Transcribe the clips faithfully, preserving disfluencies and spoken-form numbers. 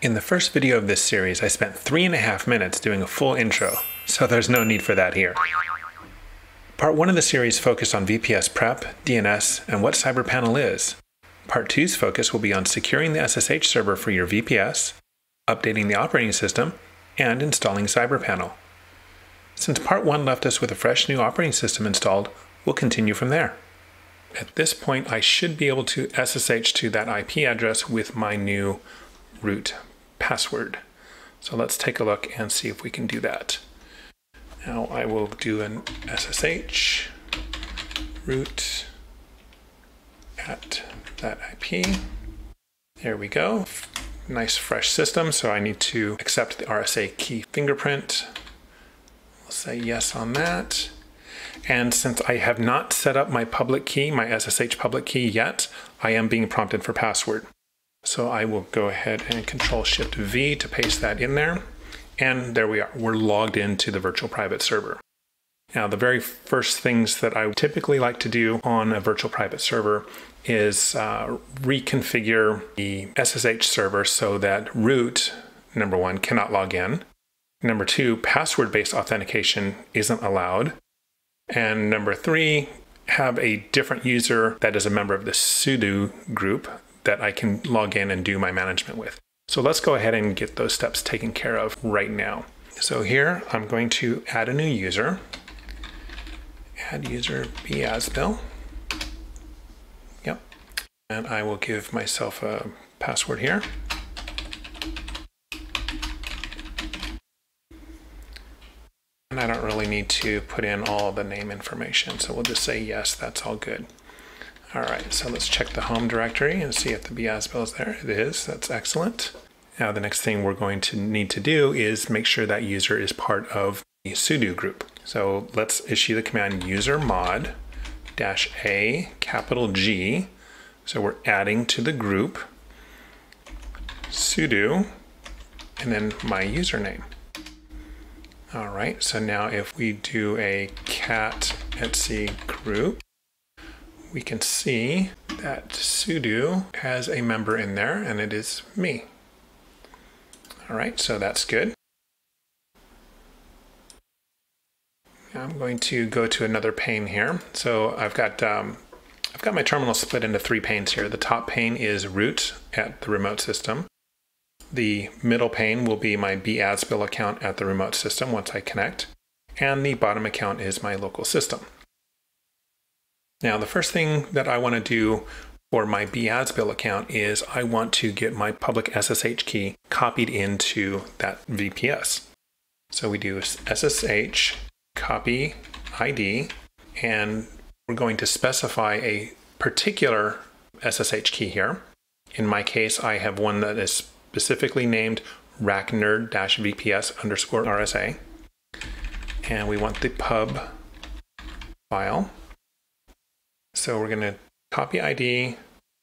In the first video of this series, I spent three and a half minutes doing a full intro, so there's no need for that here. Part one of the series focused on V P S prep, D N S, and what CyberPanel is. Part two's focus will be on securing the S S H server for your V P S, updating the operating system, and installing CyberPanel. Since part one left us with a fresh new operating system installed, we'll continue from there. At this point, I should be able to S S H to that I P address with my new root password. So let's take a look and see if we can do that. Now I will do an S S H root at that I P. There we go. Nice fresh system. So I need to accept the R S A key fingerprint. We'll say yes on that. And since I have not set up my public key, my S S H public key yet, I am being prompted for password. So I will go ahead and Control Shift V to paste that in there. And there we are. We're logged into the virtual private server. Now, the very first things that I typically like to do on a virtual private server is uh, reconfigure the S S H server so that root, number one, cannot log in. Number two, password-based authentication isn't allowed. And number three, have a different user that is a member of the sudo group that I can log in and do my management with. So let's go ahead and get those steps taken care of right now. So here I'm going to add a new user. Add user Beasbill. Yep. And I will give myself a password here. And I don't really need to put in all the name information, so we'll just say yes, that's all good. All right, so let's check the home directory and see if the Beasbill is there. It is, that's excellent. Now the next thing we're going to need to do is make sure that user is part of the sudo group. So let's issue the command user mod dash a capital G. So we're adding to the group sudo and then my username. All right, so now if we do a cat etc group, we can see that sudo has a member in there and it is me. All right, so that's good. Now I'm going to go to another pane here. So I've got um, I've got my terminal split into three panes here. The top pane is root at the remote system. The middle pane will be my Beasbill account at the remote system once I connect. And the bottom account is my local system. Now, the first thing that I want to do for my Beasbill account is I want to get my public S S H key copied into that V P S. So we do S S H copy I D, and we're going to specify a particular S S H key here. In my case, I have one that is specifically named racknerd-V P S underscore R S A. And we want the pub file. So we're going to copy I D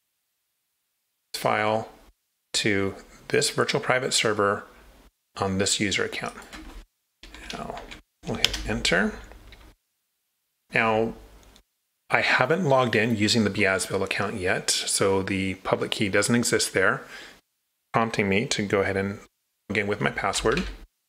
file to this virtual private server on this user account. Now we'll hit enter. Now I haven't logged in using the Beasbill account yet, so the public key doesn't exist there, prompting me to go ahead and log in with my password.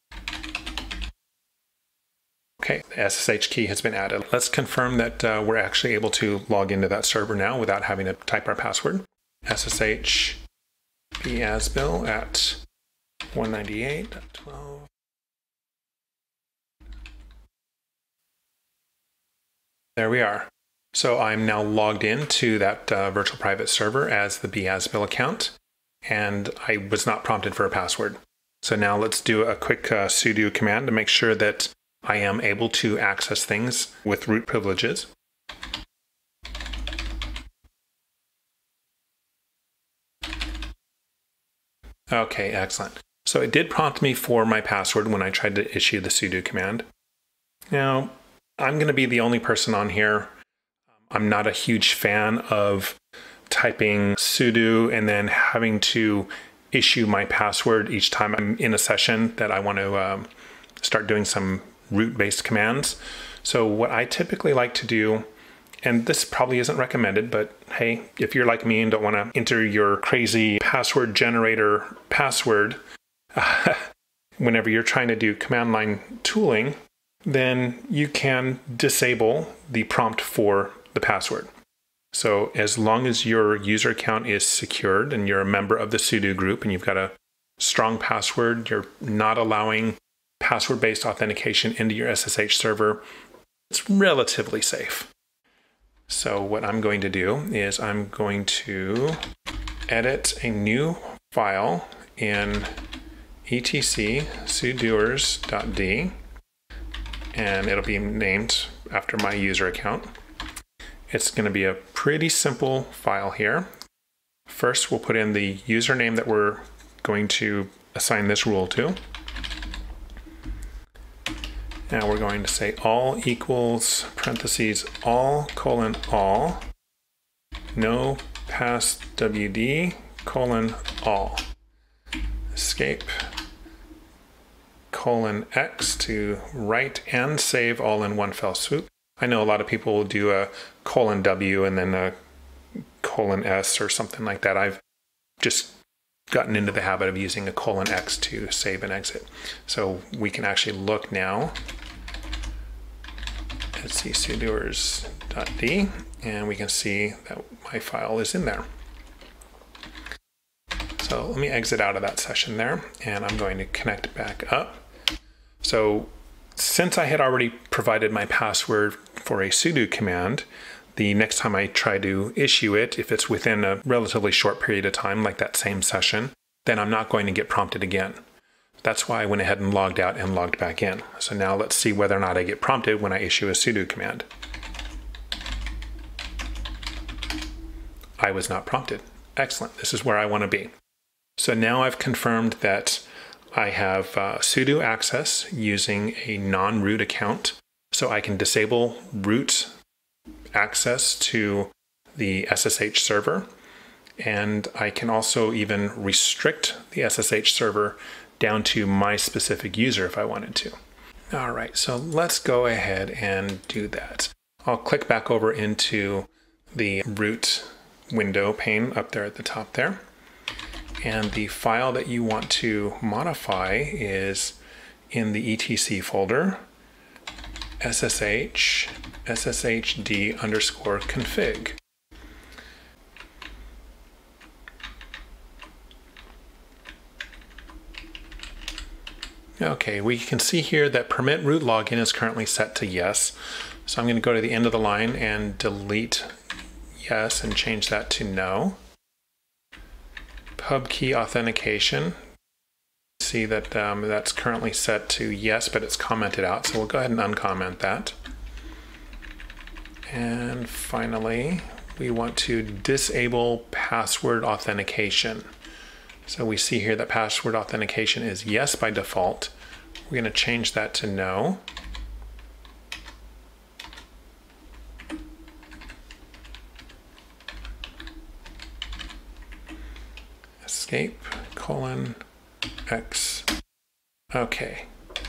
Okay, the S S H key has been added. Let's confirm that uh, we're actually able to log into that server now without having to type our password. S S H Beasbill at one ninety-eight dot twelve. There we are. So I'm now logged into that uh, virtual private server as the Beasbill account, and I was not prompted for a password. So now let's do a quick uh, sudo command to make sure that I am able to access things with root privileges. Okay, excellent. So it did prompt me for my password when I tried to issue the sudo command. Now, I'm going to be the only person on here. I'm not a huge fan of typing sudo and then having to issue my password each time I'm in a session that I want to um, start doing some root-based commands. So what I typically like to do And this probably isn't recommended, but hey, if you're like me and don't want to enter your crazy password generator password uh, whenever you're trying to do command line tooling, then you can disable the prompt for the password. So as long as your user account is secured and you're a member of the sudo group and you've got a strong password, you're not allowing password-based authentication into your S S H server, it's relatively safe. So what I'm going to do is I'm going to edit a new file in etc sudoers.d, and it'll be named after my user account. It's going to be a pretty simple file here. First, we'll put in the username that we're going to assign this rule to. Now we're going to say all equals parentheses all colon all, no pass wd colon all, escape colon x to write and save all in one fell swoop. I know a lot of people will do a colon w and then a colon s or something like that. I've just gotten into the habit of using a colon x to save and exit. So we can actually look now. Let's see sudoers.d, and we can see that my file is in there. So let me exit out of that session there, and I'm going to connect back up. So since I had already provided my password for a sudo command, the next time I try to issue it, if it's within a relatively short period of time, like that same session, then I'm not going to get prompted again. That's why I went ahead and logged out and logged back in. So now let's see whether or not I get prompted when I issue a sudo command. I was not prompted. Excellent. This is where I want to be. So now I've confirmed that I have uh, sudo access using a non-root account. So I can disable root access to the S S H server. And I can also even restrict the S S H server down to my specific user if I wanted to. All right, so let's go ahead and do that. I'll click back over into the root window pane up there at the top there. And the file that you want to modify is in the etc folder, ssh sshd underscore config. Okay, we can see here that permit root login is currently set to yes. So I'm going to go to the end of the line and delete yes and change that to no. Pub key authentication. See that um, that's currently set to yes, but it's commented out. So we'll go ahead and uncomment that. And finally, we want to disable password authentication. So we see here that password authentication is yes by default. We're going to change that to no. Escape colon x. Okay.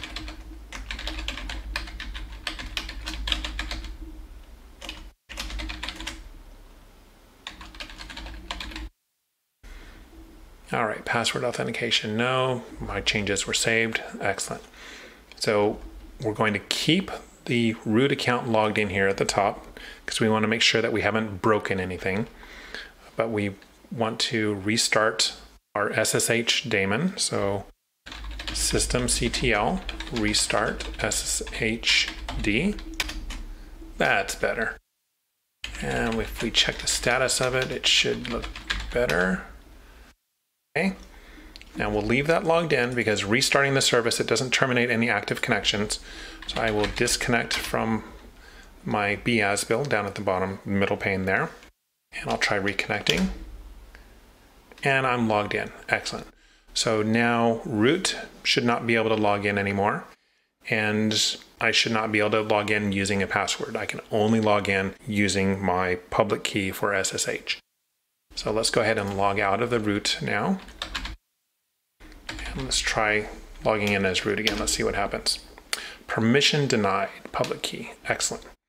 All right, password authentication, no. My changes were saved. Excellent. So we're going to keep the root account logged in here at the top because we want to make sure that we haven't broken anything. But we want to restart our S S H daemon. So systemctl restart S S H D. That's better. And if we check the status of it, it should look better. Okay, now we'll leave that logged in because restarting the service, it doesn't terminate any active connections. So I will disconnect from my B as build down at the bottom middle pane there. And I'll try reconnecting. And I'm logged in. Excellent. So now root should not be able to log in anymore. And I should not be able to log in using a password. I can only log in using my public key for S S H. So let's go ahead and log out of the root now. And let's try logging in as root again. Let's see what happens. Permission denied, public key. Excellent.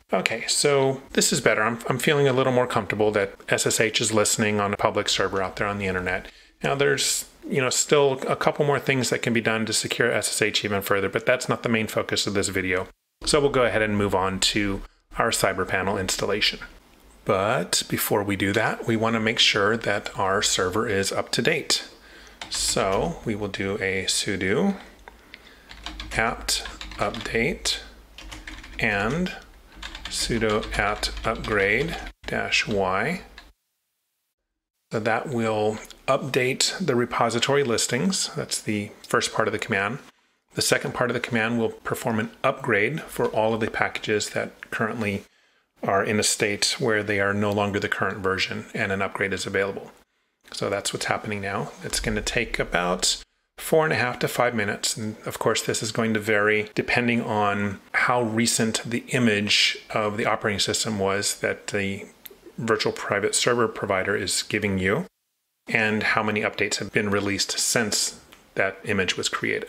Okay, so this is better. I'm, I'm feeling a little more comfortable that S S H is listening on a public server out there on the internet. Now there's, you know, still a couple more things that can be done to secure S S H even further, but that's not the main focus of this video. So we'll go ahead and move on to our CyberPanel installation. But before we do that, we want to make sure that our server is up to date. So we will do a sudo apt update and sudo apt upgrade dash y. So that will update the repository listings. That's the first part of the command. The second part of the command will perform an upgrade for all of the packages that currently are in a state where they are no longer the current version and an upgrade is available. So that's what's happening now. It's going to take about four and a half to five minutes. And of course, this is going to vary depending on how recent the image of the operating system was that the virtual private server provider is giving you and how many updates have been released since that image was created.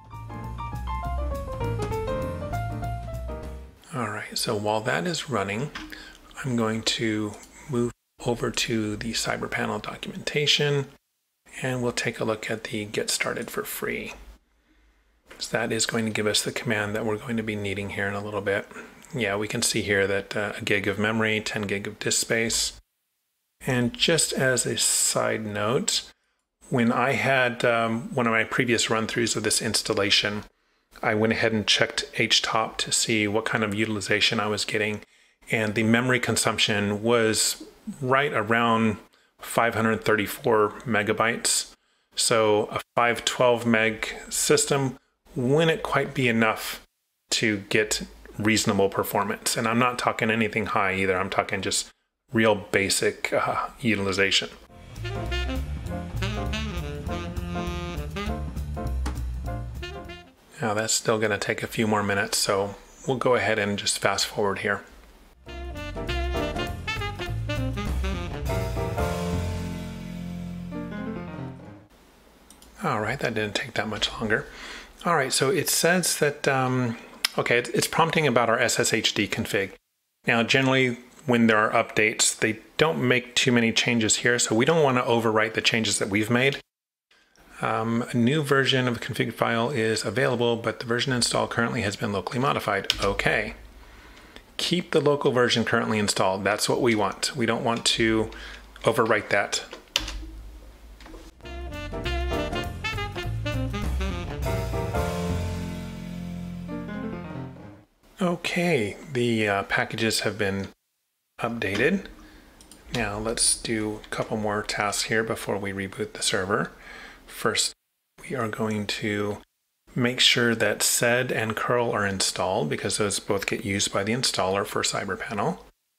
All right, so while that is running, I'm going to move over to the CyberPanel documentation and we'll take a look at the get started for free. So that is going to give us the command that we're going to be needing here in a little bit. Yeah, we can see here that uh, a gig of memory, ten gig of disk space. And just as a side note, when I had um, one of my previous run-throughs of this installation, I went ahead and checked H top to see what kind of utilization I was getting, and the memory consumption was right around five hundred thirty-four megabytes. So a five twelve meg system wouldn't quite be enough to get reasonable performance. And I'm not talking anything high either. I'm talking just real basic uh, utilization. Now that's still going to take a few more minutes, so we'll go ahead and just fast forward here. All right, that didn't take that much longer. All right, so it says that, um, okay, it's prompting about our S S H D config. Now, generally, when there are updates, they don't make too many changes here, so we don't want to overwrite the changes that we've made. Um, a new version of the config file is available, but the version installed currently has been locally modified. Okay. Keep the local version currently installed. That's what we want. We don't want to overwrite that. Okay, the uh, packages have been updated. Now let's do a couple more tasks here before we reboot the server. First, we are going to make sure that sed and curl are installed because those both get used by the installer for CyberPanel.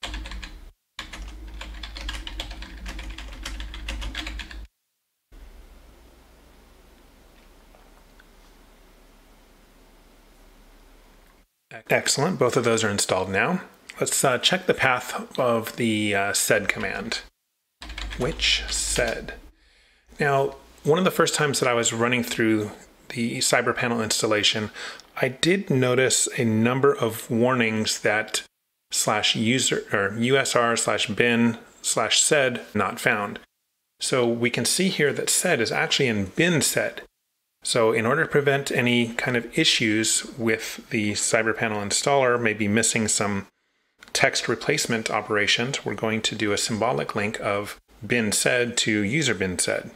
Excellent, both of those are installed now. Let's uh, check the path of the uh, sed command. Which sed? Now, one of the first times that I was running through the CyberPanel installation, I did notice a number of warnings that slash user or usr slash bin slash sed not found. So we can see here that sed is actually in bin sed. So in order to prevent any kind of issues with the CyberPanel installer, maybe missing some text replacement operations, we're going to do a symbolic link of bin sed to user bin sed.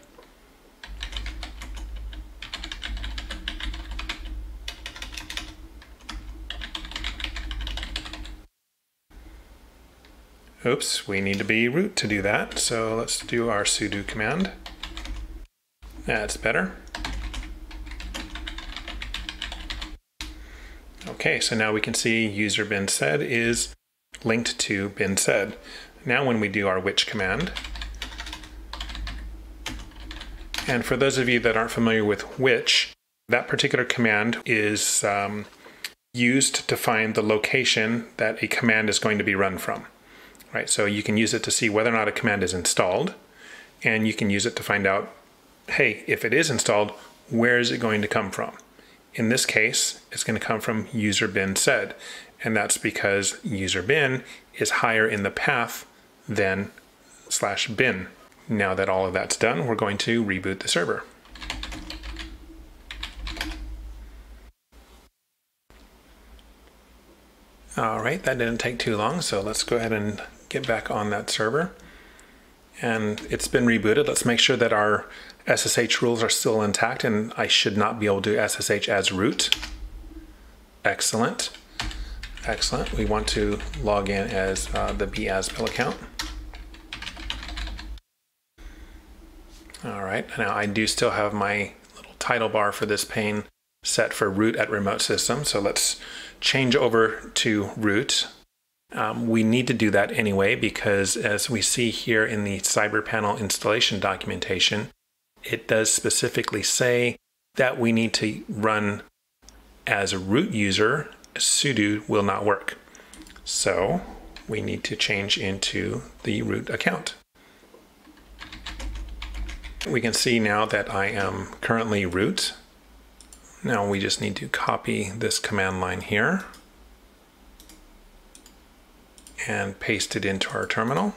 Oops, we need to be root to do that. So let's do our sudo command. That's better. Okay, so now we can see user bin sed is linked to bin sed. Now when we do our which command, and for those of you that aren't familiar with which, that particular command is um, used to find the location that a command is going to be run from. Right, so you can use it to see whether or not a command is installed, and you can use it to find out, hey, if it is installed, where is it going to come from? In this case, it's going to come from user bin sed. and that's because user bin is higher in the path than slash bin. Now that all of that's done, we're going to reboot the server. All right, that didn't take too long, so let's go ahead and get back on that server. And it's been rebooted. Let's make sure that our S S H rules are still intact, and I should not be able to S S H as root. Excellent. Excellent. We want to log in as uh, the BASBIL account. All right, now I do still have my little title bar for this pane set for root at remote system, so let's change over to root. Um, we need to do that anyway because as we see here in the CyberPanel installation documentation, it does specifically say that we need to run as a root user. Sudo will not work. So we need to change into the root account. We can see now that I am currently root. Now we just need to copy this command line here and paste it into our terminal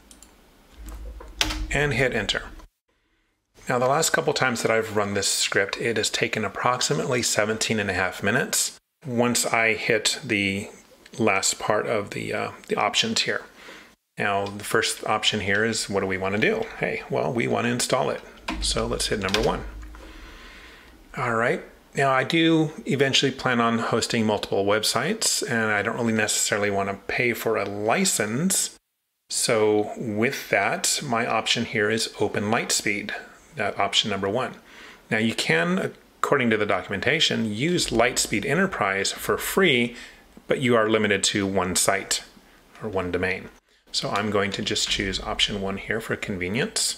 and hit enter. Now the last couple times that I've run this script, it has taken approximately seventeen and a half minutes once I hit the last part of the, uh, the options here. Now the first option here is, what do we want to do? Hey, well, we want to install it. So let's hit number one. All right. Now I do eventually plan on hosting multiple websites, and I don't really necessarily want to pay for a license. So with that, my option here is Open Lightspeed, uh, option number one. Now you can, according to the documentation, use Lightspeed Enterprise for free, but you are limited to one site or one domain. So I'm going to just choose option one here for convenience.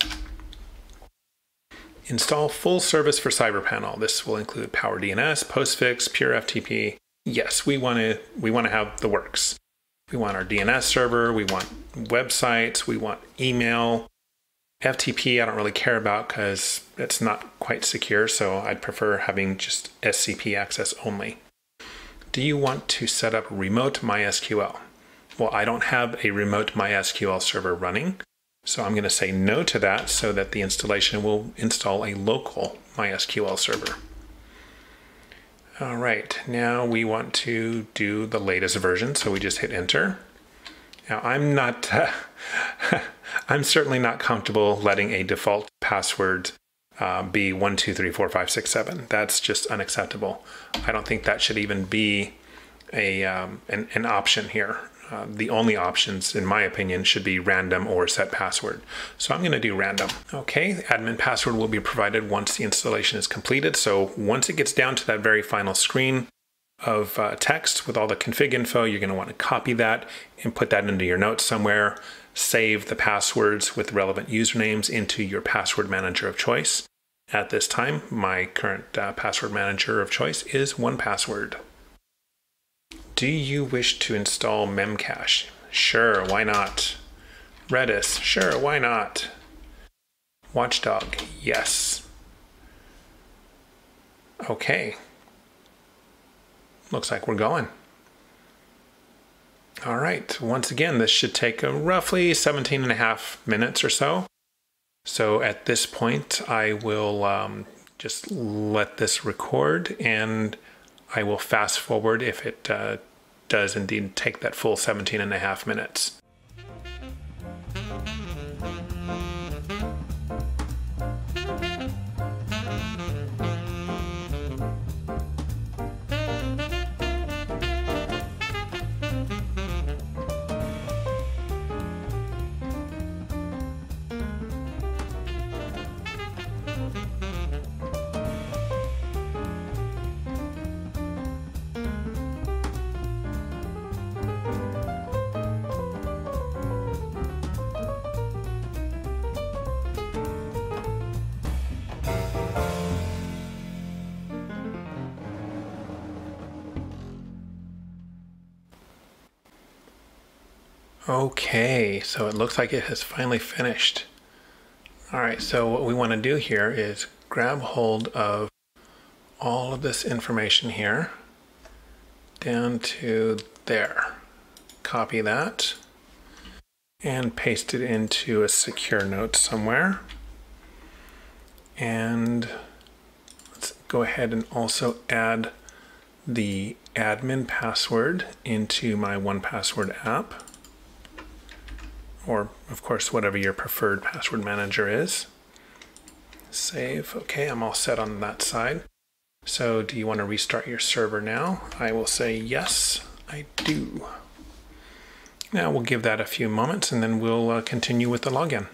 Install full service for CyberPanel. This will include PowerDNS, Postfix, Pure F T P. Yes, we want to we want to have the works. We want our D N S server, we want websites, we want email. F T P I don't really care about because it's not quite secure, so I'd prefer having just S C P access only. Do you want to set up remote MySQL? Well, I don't have a remote MySQL server running, so I'm going to say no to that so that the installation will install a local MySQL server. All right, now we want to do the latest version, so we just hit enter. Now I'm not, uh, I'm certainly not comfortable letting a default password uh, be one two three four five six seven. That's just unacceptable. I don't think that should even be a um, an, an option here. Uh, the only options, in my opinion, should be random or set password. So I'm going to do random. Okay, the admin password will be provided once the installation is completed. So once it gets down to that very final screen of uh, text with all the config info, you're going to want to copy that and put that into your notes somewhere. Save the passwords with relevant usernames into your password manager of choice. At this time, my current uh, password manager of choice is one password. Do you wish to install Memcache? Sure, why not? Redis? Sure, why not? Watchdog? Yes. Okay. Looks like we're going. All right, once again, this should take a roughly seventeen and a half minutes or so. So at this point, I will um, just let this record and I will fast forward if it uh, does indeed take that full seventeen and a half minutes. Okay, so it looks like it has finally finished. All right, so what we want to do here is grab hold of all of this information here down to There. Copy that and paste it into a secure note somewhere. And let's go ahead and also add the admin password into my one Password app, or of course whatever your preferred password manager is. Save. Okay, I'm all set on that side. So do you want to restart your server now? I will say yes, I do. Now we'll give that a few moments and then we'll uh, continue with the login.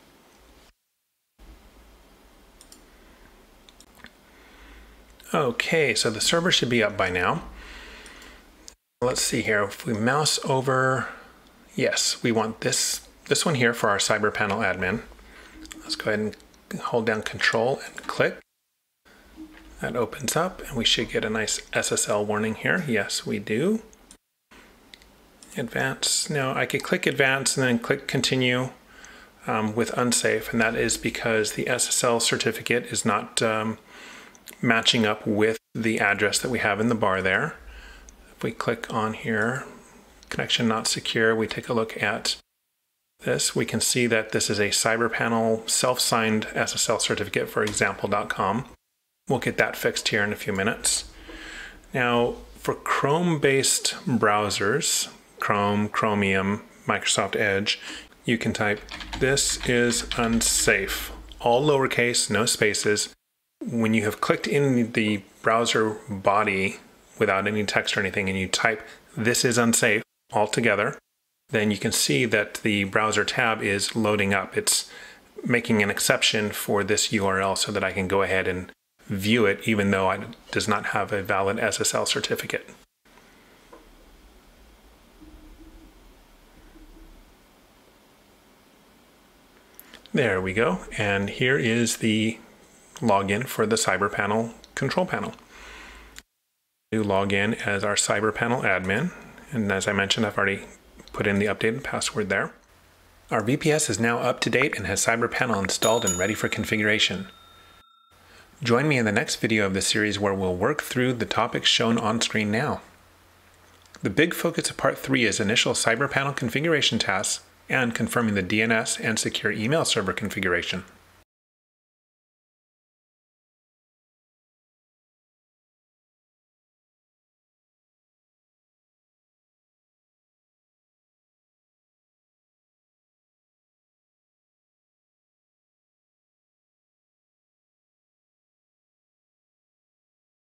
Okay, so the server should be up by now. Let's see here, if we mouse over, yes, we want this, this one here for our CyberPanel admin. Let's go ahead and hold down Control and click. That opens up and we should get a nice S S L warning here. Yes, we do. Advance. Now I could click Advance and then click Continue um, with Unsafe, and that is because the S S L certificate is not um, matching up with the address that we have in the bar there. If we click on here, connection not secure, we take a look at this, we can see that this is a CyberPanel self-signed S S L certificate for example dot com. We'll get that fixed here in a few minutes. Now, for Chrome-based browsers, Chrome, Chromium, Microsoft Edge, you can type, "This is unsafe," all lowercase, no spaces. When you have clicked in the browser body without any text or anything and you type "this is unsafe" all together, then you can see that the browser tab is loading up. It's making an exception for this U R L so that I can go ahead and view it even though it does not have a valid S S L certificate. There we go. And here is the login for the CyberPanel control panel. We log in as our CyberPanel admin, and as I mentioned, I've already put in the updated password there. Our V P S is now up to date and has CyberPanel installed and ready for configuration. Join me in the next video of the series where we'll work through the topics shown on screen now. The big focus of part three is initial CyberPanel configuration tasks and confirming the D N S and secure email server configuration.